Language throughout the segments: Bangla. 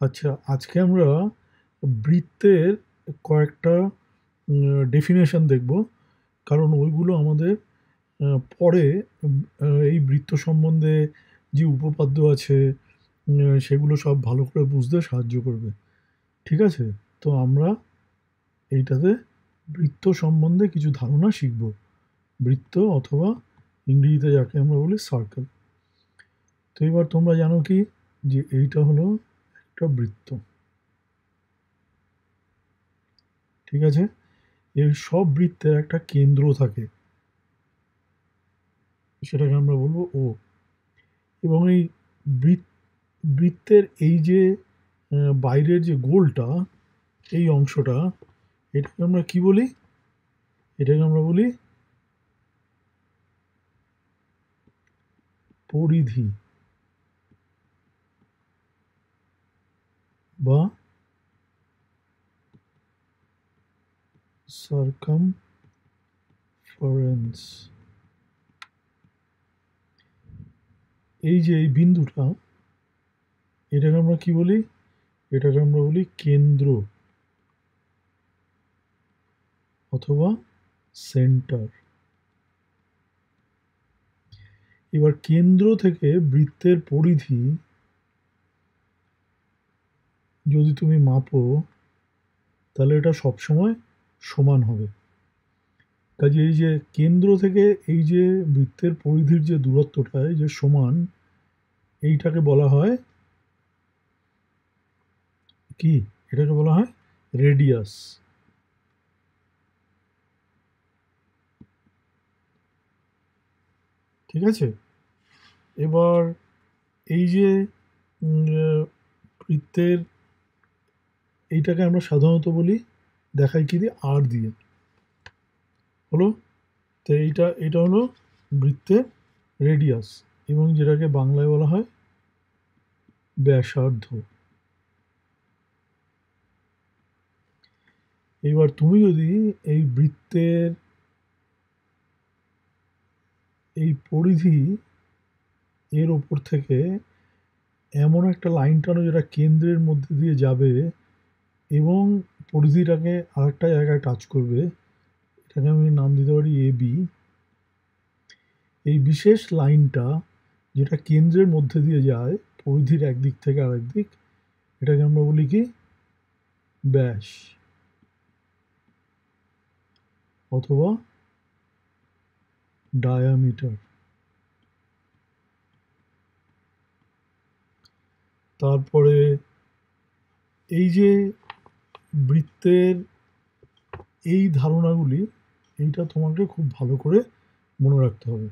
আচ্ছা, আজকে আমরা বৃত্তের কয়েকটা ডেফিনেশন দেখব, কারণ ওইগুলো আমাদের পরে এই বৃত্ত সম্বন্ধে যে উপপাদ্য আছে সেগুলো সব ভালো করে বুঝতে সাহায্য করবে। ঠিক আছে? তো আমরা এইটাতে বৃত্ত সম্বন্ধে কিছু ধারণা শিখব। বৃত্ত অথবা ইংরেজিতে যাকে আমরা বলি সার্কেল। তো এবার তোমরা জানো কি যে এইটা হলো একটা বৃত্ত। ঠিক আছে? এই সব বৃত্তের একটা কেন্দ্র থাকে, সেটাকে আমরা বলবো ও। এবং এই বৃত্তের এই যে বাইরের যে গোলটা, এই অংশটা, এটাকে আমরা কি বলি? এটাকে আমরা বলি পরিধি বা সার্কামফারেন্স। এই যে এই বিন্দুটা, এটাকে আমরা কি বলি? এটাকে আমরা বলি কেন্দ্র অথবা সেন্টার। এবার কেন্দ্র থেকে বৃত্তের পরিধি যদি তুমি মাপো, তাহলে এটা সবসময় সমান হবে। কাজে এই যে কেন্দ্র থেকে এই যে বৃত্তের পরিধির যে দূরত্বটা এই যে সমান, এইটাকে বলা হয় কি? এটাকে বলা হয় রেডিয়াস। ঠিক আছে? এবার এই যে বৃত্তের এইটাকে আমরা সাধারণত বলি, দেখাই কি দিয়ে? আর দিয়ে। হলো? তো এটা হলো বৃত্তের রেডিয়াস, এবং যেটাকে বাংলায় বলা হয় ব্যাসার্ধ। এবার তুমি যদি এই বৃত্তের এই পরিধি এর ওপর থেকে এমন একটা লাইন টানো যেটা কেন্দ্রের মধ্যে দিয়ে যাবে এবং পরিধিটাকে আরেকটা জায়গায় টাচ করবে, এটাকে আমি নাম দিতে পারি এ বি। এই বিশেষ লাইনটা যেটা কেন্দ্রের মধ্যে দিয়ে যায় পরিধির একদিক থেকে আরেক দিক, এটাকে আমরা বলি কি? ব্যাস অথবা ডায়ামিটার। তারপরে এই যে বৃত্তের এই ধারণাগুলি, এইটা তোমাকে খুব ভালো করে মনে রাখতে হবে।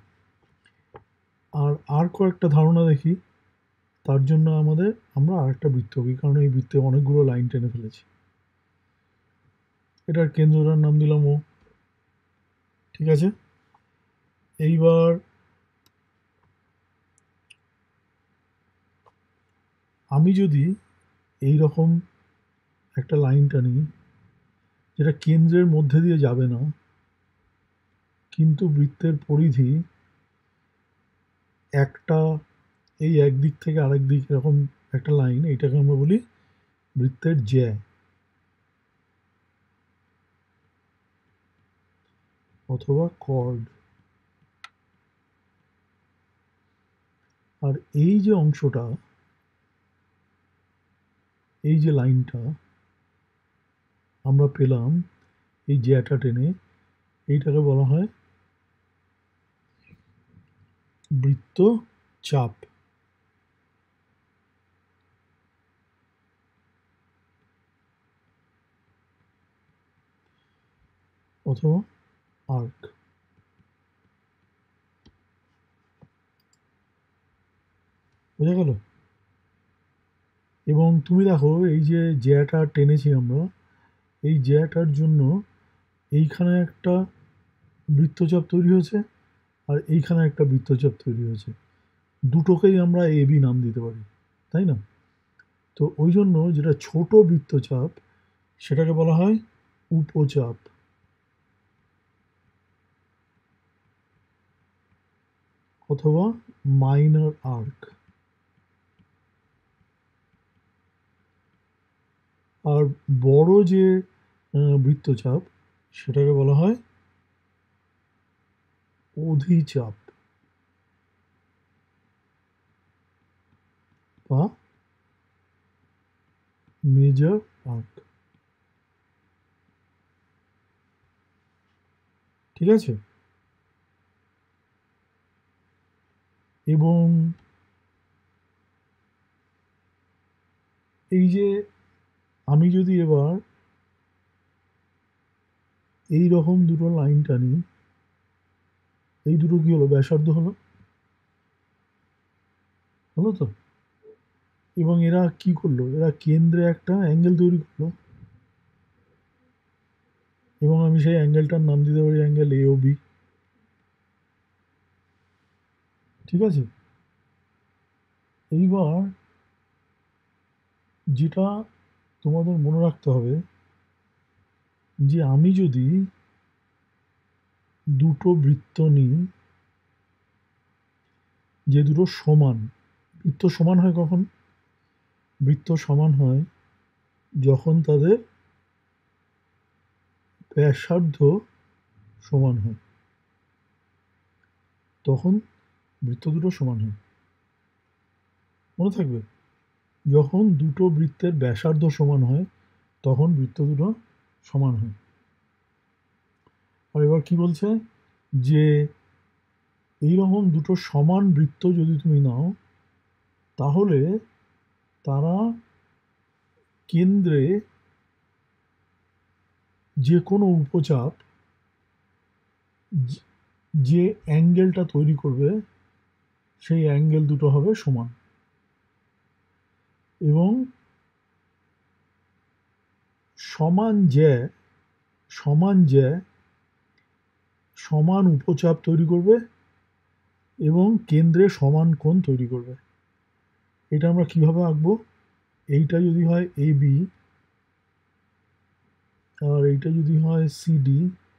আর কয়েকটা ধারণা দেখি, তার জন্য আমরা আরেকটা বৃত্ত আঁকি, কারণ এই বৃত্তে অনেকগুলো লাইন টেনে ফেলেছি। এটার কেন্দ্রটার নাম দিলাম ও। ঠিক আছে? এইবার আমি যদি এই রকম একটা লাইন টানি যেটা কেন্দ্রের মধ্যে দিয়ে যাবে না, কিন্তু বৃত্তের পরিধি একটা এই একদিক থেকে আরেক দিক এরকম একটা লাইন, এটাকে আমরা বলি বৃত্তের জ্যা অথবা কর্ড। আর এই যে অংশটা, এই যে লাইনটা আমরা পেলাম এই জ্যাটা টেনে, এইটাকে বলা হয় বৃত্ত চাপ অথবা আর্ক। বোঝা গেল? এবং তুমি দেখো এই যে জ্যাটা টেনেছি আমরা, এই জ্যাটার জন্য এইখানে একটা বৃত্তচাপ তৈরি হয়েছে আর এইখানে একটা বৃত্তচাপ তৈরি হয়েছে। দুটোকেই আমরা এ বি নাম দিতে পারি, তাই না? তো ওই জন্য যেটা ছোট বৃত্তচাপ সেটাকে বলা হয় উপচাপ অথবা মাইনর আর্ক। আর বড় যে বৃত্তচাপ সেটাকে বলা হয় অধিচাপ বা মেজর আর্ক। ঠিক আছে? এবং এই যে আমি যদি এবার এই রকম দুটো লাইন টানি, এই দুটো কি হলো? ব্যাসার্ধ হলো, হলো তো? এবং এরা কি করলো? এরা কেন্দ্রে একটা অ্যাঙ্গেল তৈরি করলো, এবং আমি সেই অ্যাঙ্গেলটার নাম দিতে পারি অ্যাঙ্গেল এ ও বি। ঠিক আছে? এইবার যেটা তোমাদের মনে রাখতে হবে, যে আমি যদি দুটো বৃত্ত নিই, যে দুটো সমান, বৃত্ত সমান হয় কখন? বৃত্ত সমান হয় যখন তাদের ব্যাসার্ধ সমান হয়, তখন বৃত্ত দুটো সমান হয়। মনে থাকবে, যখন দুটো বৃত্তের ব্যাসার্ধ সমান হয় তখন বৃত্ত দুটো সমান হয়। আর এবার কি বলছে, যে এইরকম দুটো সমান বৃত্ত যদি তুমি নাও, তাহলে তারা কেন্দ্রে যে কোনো উপচাপ, যে অ্যাঙ্গেলটা তৈরি করবে সেই অ্যাঙ্গেল দুটো হবে সমান, এবং সমান জ্যা সমান জ্যা সমান উপচাপ তৈরি করবে এবং কেন্দ্রে সমান কোণ তৈরি করবে। এটা আমরা কিভাবে আঁকবো? এইটা যদি হয় এ বি, আর এইটা যদি হয় সিডি,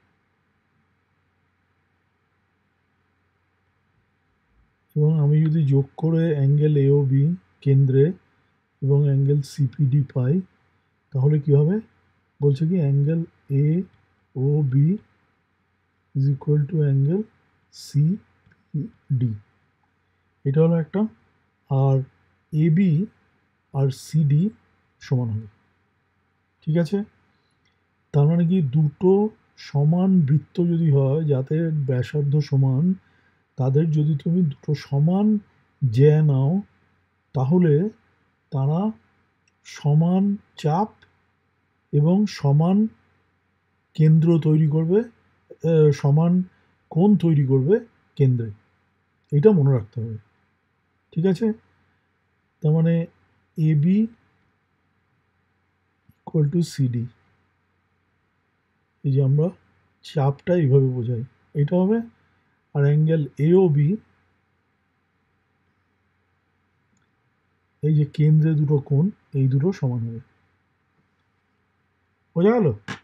এবং আমি যদি যোগ করে অ্যাঙ্গেল এ ও বি কেন্দ্রে এবং অ্যাঙ্গেল সিপিডি পাই, তাহলে কি হবে? বলছে কি angle A O B is equal to angle CD. এটা হলো একটা। আর এ বি আর সিডি সমান হবে। ঠিক আছে? তার মানে কি, দুটো সমান বৃত্ত যদি হয় যাদের ব্যাসার্ধ সমান, তাদের যদি তুমি দুটো সমান জ্যা নাও, তাহলে তারা সমান চাপ এবং সমান কেন্দ্র তৈরি করবে, সমান কোণ তৈরি করবে কেন্দ্রে। এটা মনে রাখতে হবে। ঠিক আছে? তার মানে A B equal to CD, এই যে আমরা চাপটা এইভাবে বোঝাই, এটা হবে। আর অ্যাঙ্গেল এ ও বি, এই যে কেন্দ্রে দুটো কোণ, এই দুটো সমান হবে। বোঝা গেল?